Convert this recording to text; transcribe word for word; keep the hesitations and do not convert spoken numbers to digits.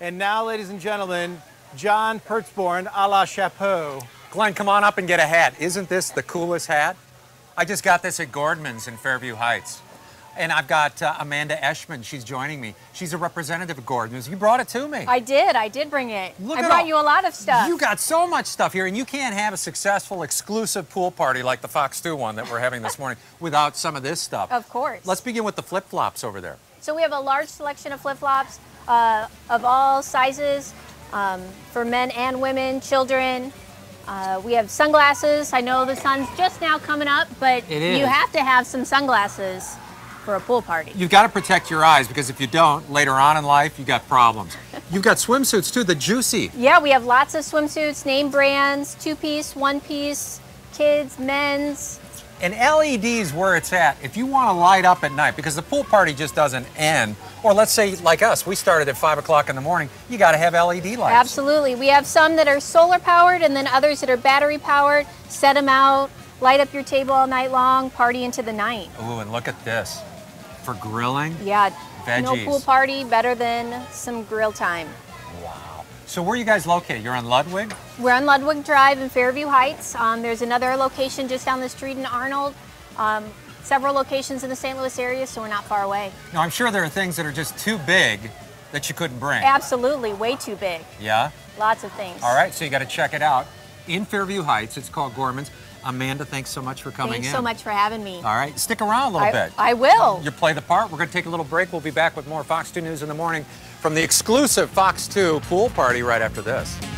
And now, ladies and gentlemen, John Pertzborn a la chapeau. Glenn, come on up and get a hat. Isn't this the coolest hat? I just got this at Gordman's in Fairview Heights. And I've got uh, Amanda Eshman. She's joining me. She's a representative of Gordman's. You brought it to me. I did. I did bring it. Look I at brought all, you a lot of stuff. You got so much stuff here, and you can't have a successful, exclusive pool party like the Fox two one that we're having this morning without some of this stuff. Of course. Let's begin with the flip-flops over there. So we have a large selection of flip-flops uh, of all sizes um, for men and women, children. Uh, we have sunglasses. I know the sun's just now coming up, but It is. you have to have some sunglasses for a pool party. You've got to protect your eyes, because if you don't, later on in life, you got problems. You've got swimsuits too, the Juicy. Yeah, we have lots of swimsuits, name brands, two-piece, one-piece, kids, men's. And L E D's where it's at. If you want to light up at night, because the pool party just doesn't end, or let's say like us, we started at five o'clock in the morning, you got to have L E D lights. Absolutely. We have some that are solar powered and then others that are battery powered. Set them out, light up your table all night long, party into the night. Ooh, and look at this. For grilling, Yeah, veggies. no pool party better than some grill time. Wow. So where are you guys located? You're on Ludwig? We're on Ludwig Drive in Fairview Heights. Um, there's another location just down the street in Arnold. Um, several locations in the Saint Louis area, so we're not far away. Now, I'm sure there are things that are just too big that you couldn't bring. Absolutely, way too big. Yeah? Lots of things. All right, so you got to check it out. In Fairview Heights, it's called Gordman's. Amanda, thanks so much for coming Thanks in. so much for having me. All right, stick around a little I, bit. I will. You play the part. We're going to take a little break. We'll be back with more Fox two News in the morning from the exclusive Fox two pool party right after this.